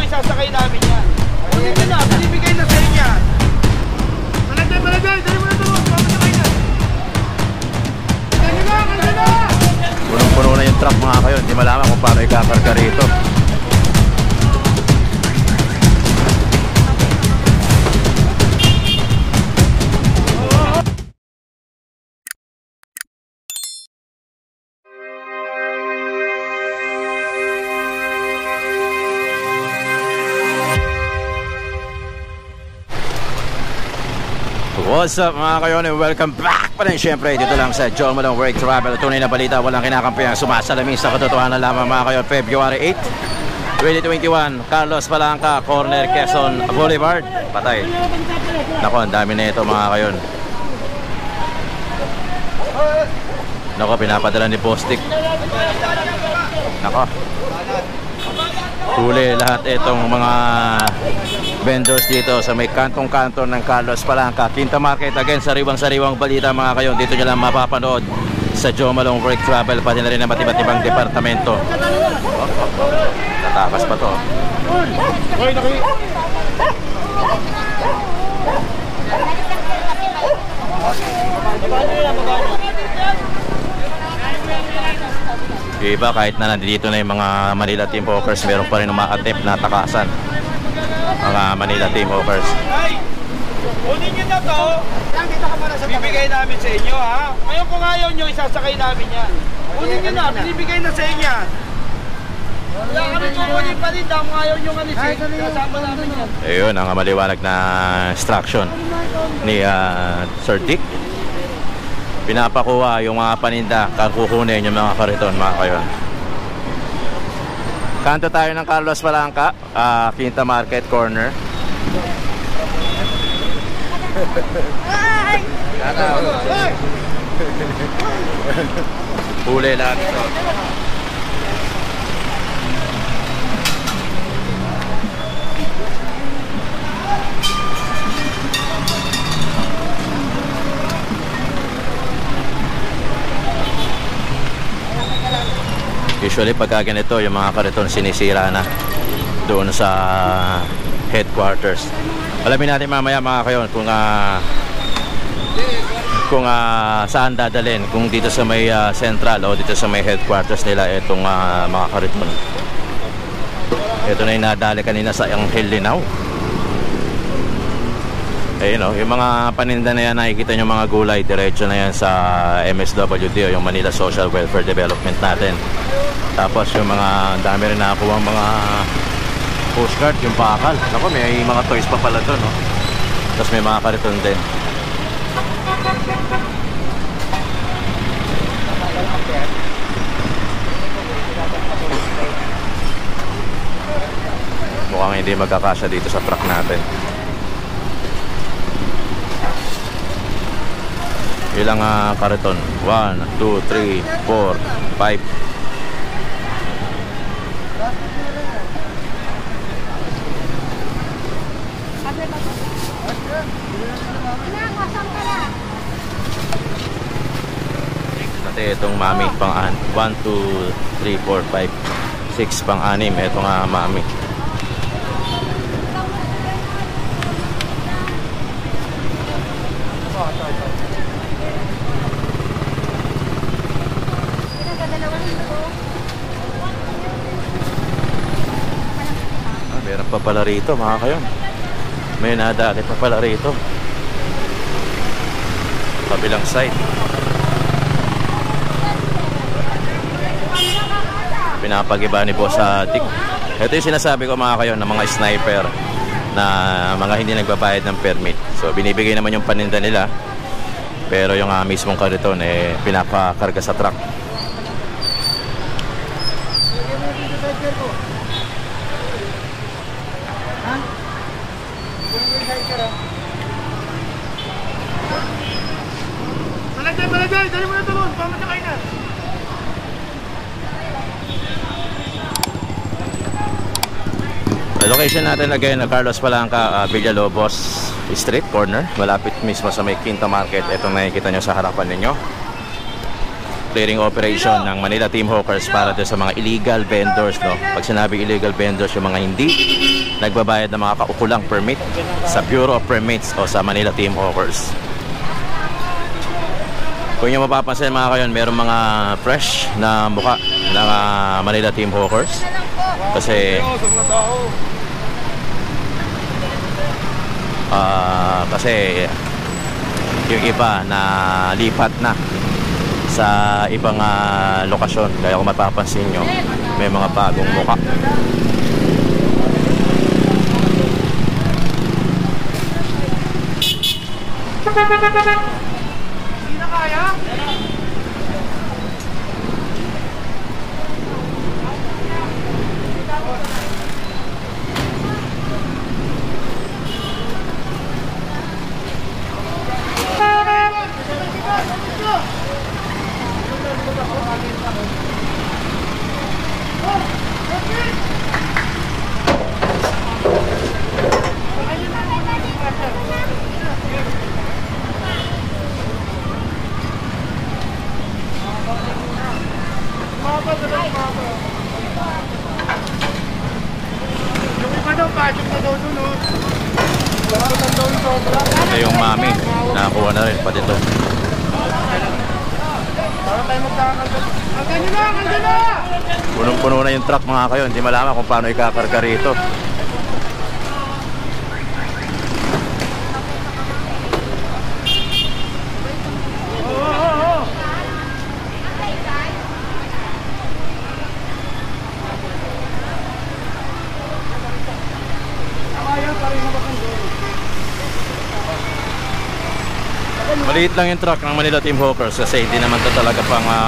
isasakay namin yan. Kunin nyo na, binibigay na sa inyo. Malagay, dali mo na doon, pamasakay na. Kanya na! Punong-puno na yung truck mga kayo, hindi malaman kung paano ikakarga rito. What's up mga kayon, and welcome back pa rin syempre dito lang sa Joe Malone Work Travel. Tunay na balita, walang kinakampi ang sumasalamin sa katotohanan lamang mga kayon. February 8, 2021, Carlos Palanca, corner Quezon Boulevard. Patay. Nako, ang dami na ito mga kayon. Nako, pinapadala ni Bostik. Nako, huli lahat itong mga vendors dito sa may kantong-kanto ng Carlos Palanca Quinta Market. Again, sariwang-sariwang balita mga kayo, dito nyo lang mapapanood sa Joe Malone Work Travel, pati na rin ang iba't ibang departamento. Tatakas pa to. Iba, kahit na nandito na yung mga Manila Team Hawkers, meron pa rin umaattempt na takasan mga Manila Team Hawkers. Ay, kunin nyo na to. Bibigay namin sa inyo, ha? Ngayon kung ayaw nyo, isasakay namin yan. Kunin nyo na, binibigay na sa inyo. Wala kami kukunin pa rin, dahil ayaw nyo alisin. Kasama namin yan. Ayun, ang maliwanag na instruction ni Sir Dick. Pinapakuha yung mga paninda, kukunin yung mga kariton mga kayon. Kanto tayo ng Carlos Palanca, Quinta Market Corner. Huli lahat ito. Usually pagka ganito, yung mga kariton sinisira na doon sa headquarters. Alamin natin mamaya mga kayon kung saan dadalhin, kung dito sa may central o dito sa may headquarters nila itong mga kariton. Ito na yung nadali kanina sa Angel Linao. Ayun o, yung mga paninda na yan, nakikita nyo mga gulay, diretso na yan sa MSWD o yung Manila Social Welfare Development natin. Tapos yung mga dami rin nakakuha mga postcard, yung bakal. Naku, may mga toys pa pala doon, no? Tapos may mga kariton din. Mukhang hindi magkakasya dito sa truck natin. Ilang kariton? 1, 2, 3, 4, 5. Pati itong mami pang 1, 2, 3, 4, 5, 6 pang 6. Ito nga mami. Meron pa pala rito mga kayon. May nadakit pa pala rito. Kabilang side. Pinapagiba ni Boss Dick. Ito yung sinasabi ko mga kayon ng mga sniper na mga hindi nagbabayad ng permit. So binibigay naman yung paninda nila, pero yung mismong kariton pinapakarga sa truck. Malagay, dali mo na doon, pamasakay na. Location natin again na Carlos Palanca, Villalobos Street Corner, malapit mismo sa may Quinta Market. Itong nakikita nyo sa harapan ninyo. clearing operation ng Manila Team Hawkers para doon sa mga illegal vendors, no? Pag sinabi illegal vendors, yung mga hindi nagbabayad ng mga kaukulang permit sa Bureau of Permits o sa Manila Team Hawkers. Kung yung mapapansin mga kayon, meron mga fresh na mukha ng Manila Team Hawkers. Kasi yung iba na lipat na sa ibang lokasyon. Kaya kung mapapansin nyo, may mga bagong mukha. Hindi na kaya? Yung iba daw, pasok na daw dun, oh. Ito yung mami, nakakuha na rin pati ito. Para tayo magkakagal. Hanggang nyo na! Hanggang na! Punong-puno na yung truck mga kayo. Hindi malaman kung paano ikakarga rito. Maliit lang yung truck ng Manila Team Hawkers kasi hindi naman to talaga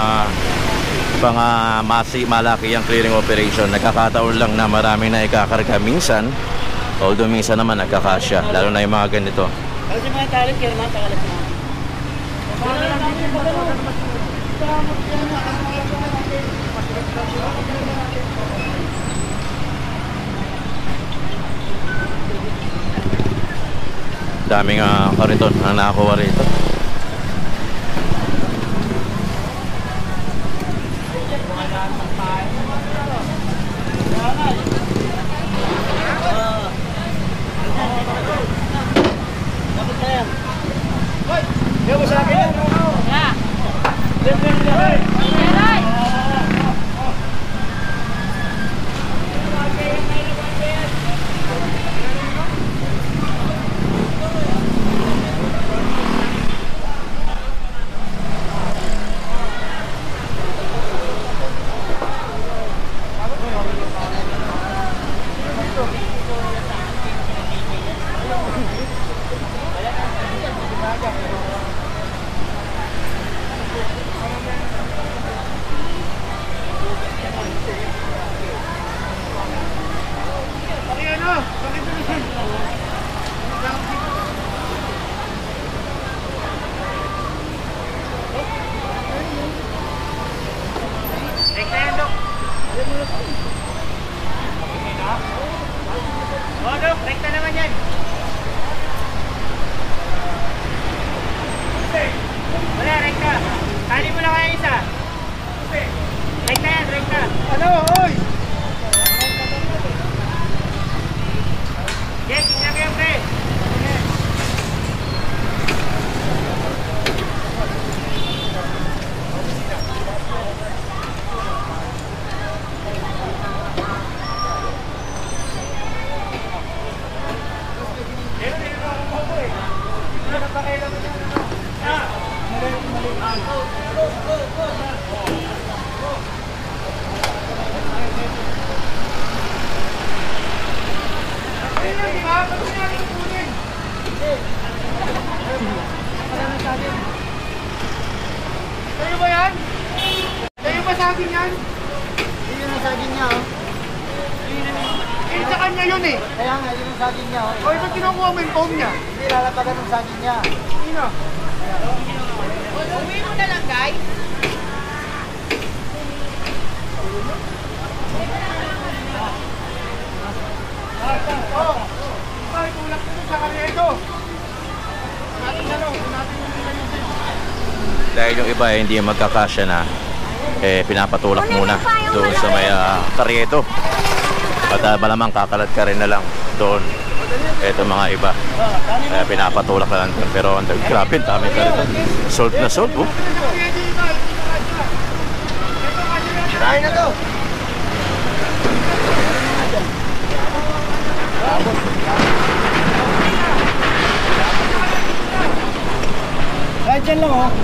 malaki ang clearing operation. Nagkakataon lang na marami na ikakarga minsan, although minsan naman nagkakasya, lalo na yung mga ganito. Kasi mga talit kayo naman, tagalat na. Daming kariton ang nakakuha rito. Yo, sa akin yan. Rekta naman yan. Wala, rekta. Kali mo lang kaya isa. Rekta yan, rekta. Ano, oy! Yes, tingnan mo yan, pre. Kayo ba yan? Kayo ba saging yan? Yun yung saging niya, oh. Eh, sa kanya yun eh. Kaya nga, yun yung saging niya, oh. O, ito kinukuha mo yung foam niya. Hindi, lalapagan ng saging niya. Sino? Uwi mo na lang, guys. Oh, ay, tulak nito sa kanito. Natin ano, natin yung Dahil yung iba hindi magkakasya na, pinapatulak muna doon sa may Carriedo. At malamang kakalat ka rin na lang doon. Ito mga iba, pinapatulak na lang. Pero grabe, dami ka rin. Sold na sold, oh. Sirahin na to. Kahit dyan lang, oh.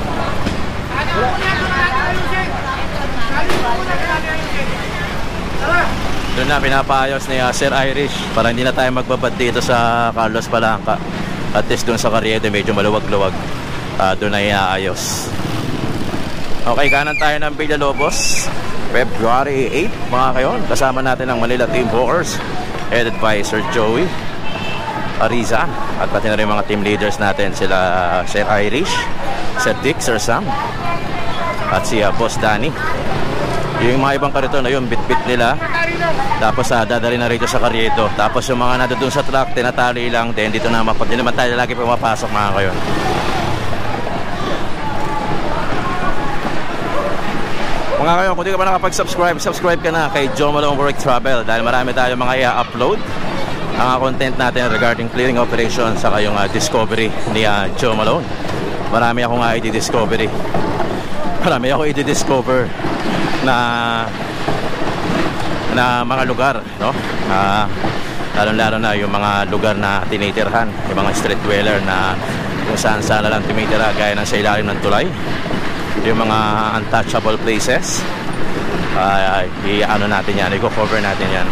Doon na pinapaayos ni Sir Irish para hindi na tayo magbabad dito sa Carlos Palanca. At least doon sa Carriedo medyo maluwag-luwag. Doon na iaayos. Okay, kanan tayo ng Villalobos. February 8 mga kayon. Kasama natin ang Manila Team Hawkers, headed by Sir Joey Ariza. At pati na rin mga team leaders natin, sila Sir Irish, Sir Dick, Sir Sam, at si Boss Danny. Yung mga ibang kariton na yun, bit-bit nila. Tapos dadali na rito sa Carriedo. Tapos yung mga nandun sa truck, tinatali lang. Then dito na hindi naman tayo lagi pumapasok mga kayon. Mga kayo, kung di ka pa nakapag-subscribe, subscribe ka na kay Joe Malone Work Travel dahil marami tayo mga i-upload ang content natin regarding clearing operation sa kayong discovery ni Joe Malone. Marami akong i-discovery. Marami ako i-discover na mga lugar, no? Lalo-lalo na yung mga lugar na tinitirhan, yung mga street dweller na kung saan-saan lang tumitira gaya ng sa ilalim ng tulay. Yung mga untouchable places, i-ano natin yan, i-cover natin yan.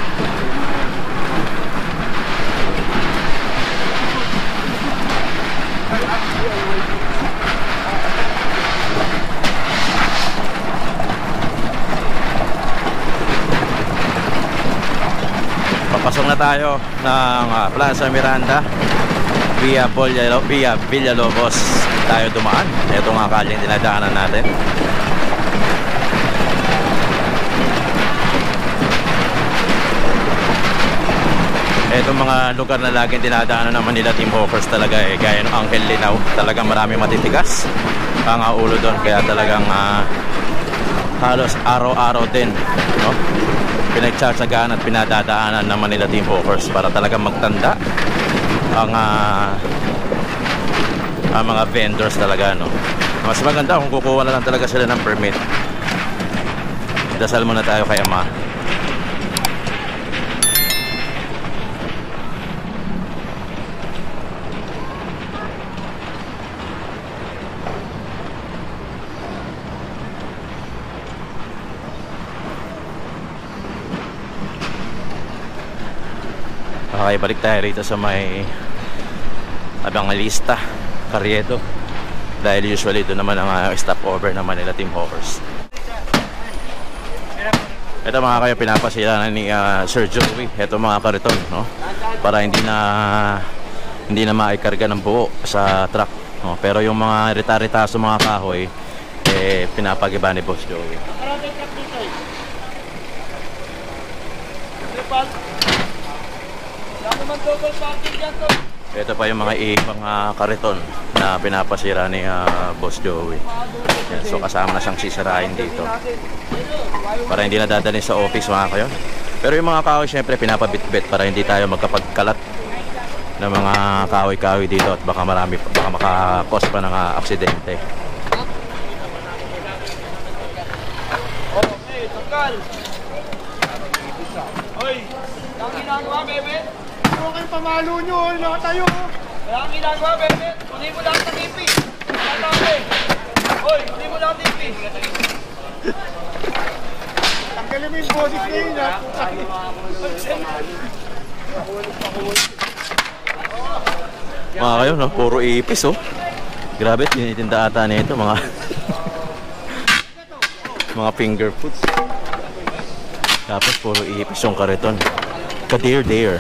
Papasok na tayo ng Plaza Miranda via Villalobos tayo dumaan. Ito nga kalyeng dinadaanan natin. Ito mga lugar na laging dinadaanan ng Manila Team Hawkers talaga, gaya ng Angel Linaw. Talagang marami matitigas ang ulo doon, kaya talagang halos araw-araw din, no? Pinagtsatsagaan at pinadadaanan ng Manila Team Hawkers para talagang magtanda ang mga vendors talaga, no? Mas maganda kung kukuha na lang talaga sila ng permit. Dasal muna tayo kay Ama. Okay, balik tayo rito sa may Abangalista, Carriedo, dahil usually doon naman ang stopover ng Manila Team Hawkers. Ito mga kayo, pinapasila ni Sir Joey. Ito mga kariton, no? Para hindi na maikarga ng buo sa truck, no? Pero yung mga rita-ritaso mga kahoy, pinapagiba ni Boss Joey. Ito pa yung mga ibang kariton na pinapasira ni Boss Joey. Yan, so kasama na siyang sisirain dito para hindi na dadalhin sa office mga kayo. Pero yung mga kahoy syempre pinapabitbit para hindi tayo magkapagkalat ng mga kahoy-kahoy dito at baka maka-cause pa ng aksidente. Okay, tanggal. Hoy, ang ginagawa, bebe? Huwag kayong pamalo nyo, nakatayo. Kaya ang ginagawa, bebe, kunin mo lang ng ipis. Hoy, kunin mo lang ng ipis. Tanggalin mo yung boses na yun, ha? Mga kayo, no? Puro ipis, oh. Grabe, tinitinda ata nito mga mga finger foods. Tapos puro ipis yung kariton. Kadir-dir.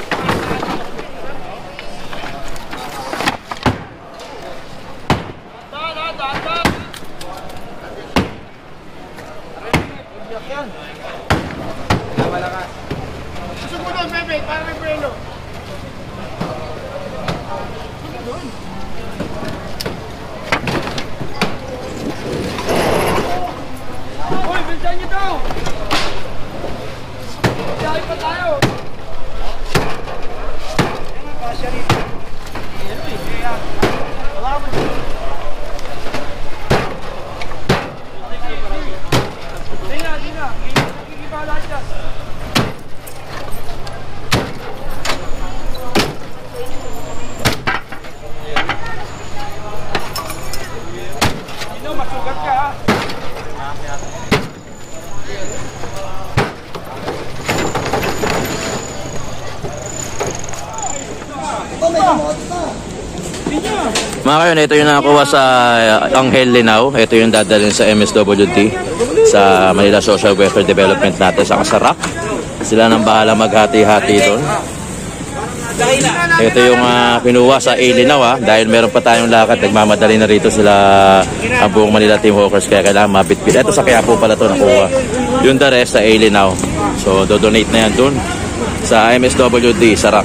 Susunod, bebe, para may preno. Masugat ka ha. Mga kayon, ito yung nakakuha sa Anghel Linao. Ito yung dadalhin sa MSWD, sa Manila Social Welfare Development natin sa Kasarap. Sila nang bahala maghati-hati doon. Ito yung kinuha sa Linao dahil meron pa tayong lakad. Nagmamadali na rito sila ang buong Manila Team Hawkers, kaya kailangan mabitbit. Ito sa Quiapo pala ito nakuha. Yung the rest sa Linao. So dodonate na yan doon sa MSWD, Sarak.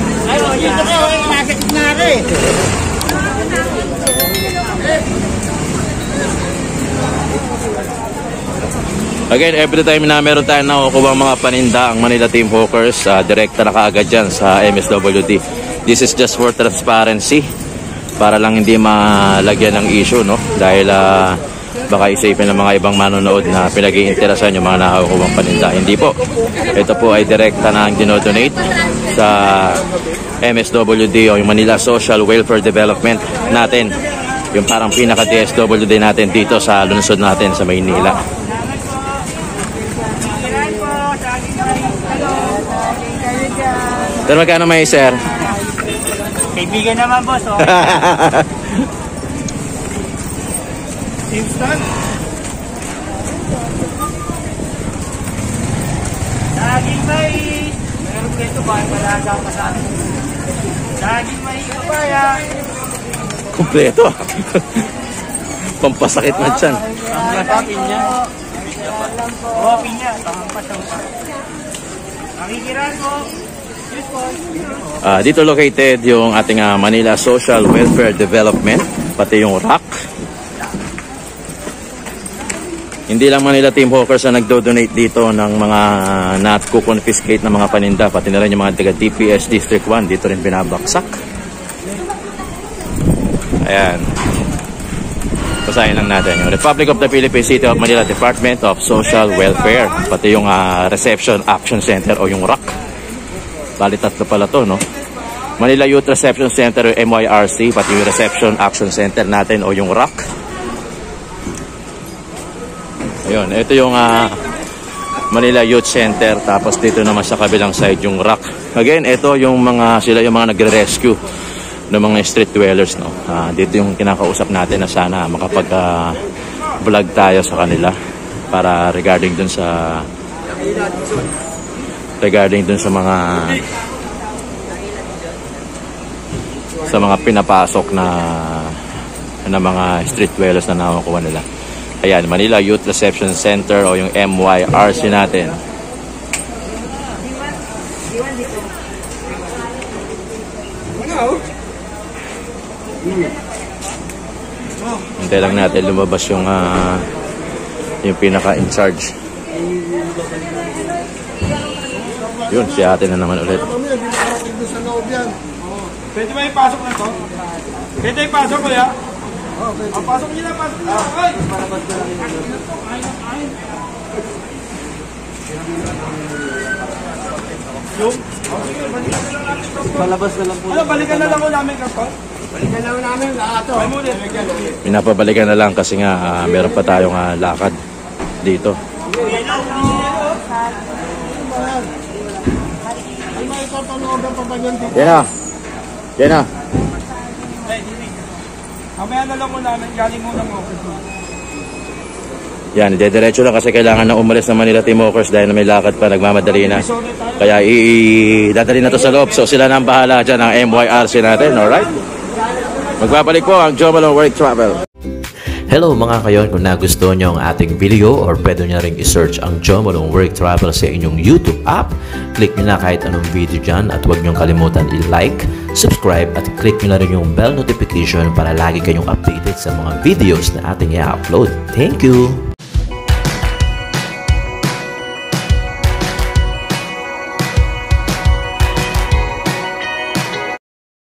Again, every time na meron tayong nakukuha mga paninda ang Manila Team Hawkers, direkta na kaagad dyan sa MSWD. This is just for transparency, para lang hindi malagyan ng issue, no? Dahil baka isipin ng mga ibang manonood na pinag-iinteresan yung mga nakakuha paninda. Hindi po. Ito po ay direkta na ang dinodonate sa MSWD o yung Manila Social Welfare Development natin. Yung parang pinaka-DSWD natin dito sa lungsod natin sa Maynila. Pero magkano may sir? Kaibigan naman, boss. Oh. Instant. Daging mais. Meron dito ba? Malaga ka sa akin. Daging mais ka ba yan? Kompleto. Pampasakit na dyan. Pampasakit niya. Oo, pinya. Pampasakit. Nakikiran mo. Dito located yung ating Manila Social Welfare Development, pati yung RAC. Hindi lang Manila Team Hawkers na nagdo-donate dito ng mga not-confiscate na mga paninda, pati na rin yung mga taga-DPS District 1 dito rin binabaksak. Ayan. Basahin lang natin yung Republic of the Philippines, City of Manila Department of Social Welfare, pati yung Reception Action Center o yung RAC. Bali tatlo pala to, no? Manila Youth Reception Center, yung MYRC, pati yung Reception Action Center natin o yung RAC. Ayun, ito yung Manila Youth Center, tapos dito naman sa kabilang side yung RAC. Again, ito yung sila yung mga nagre-rescue ng mga street dwellers, no? Dito yung kinakausap natin na sana makapag-vlog tayo sa kanila para regarding dun sa mga pinapasok na mga street dwellers na nakukuha nila. Ayan, Manila Youth Reception Center o yung MYRC natin. Hintay lang natin lumabas yung pinaka-in-charge. Yun, si ate na naman ulit. Pwede ba ipasok na to? Pwede ipasok ko ya? Ang pasok nila, pasok nila. Ay! Yung? Palabas na lang po. Ano, balikan na lang ko namin kapal? Balikan na lang namin lahat to. Pinapabalikan na lang kasi nga meron pa tayong lakad dito. Yan na. Yan na. Mamaya na lang mo namin, galing muna mo. Yan, dediretso lang kasi kailangan na umalis ng Manila Team Hawkers dahil may lakad pa, nagmamadali na. Kaya dadali na to sa loob. So sila na ang bahala dyan ng MYRC natin, alright? Magbabalik po ang Joe Malone Work Travel. Hello mga kayon, kung nagustuhan nyo ang ating video or pwede nyo rin i-search ang Joe Malone Work Travel sa inyong YouTube app, click nyo na kahit anong video dyan at huwag nyo kalimutan i-like, subscribe at click nyo na rin yung bell notification para lagi kayong updated sa mga videos na ating i-upload. Thank you!